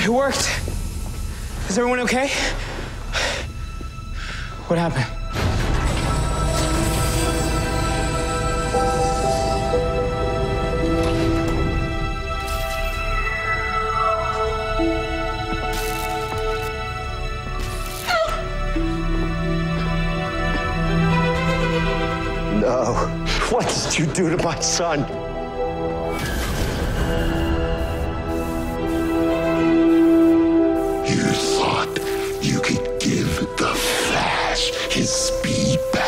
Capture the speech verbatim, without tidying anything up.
It worked. Is everyone okay? What happened? No. What did you do to my son? You thought you could give the Flash his speed back.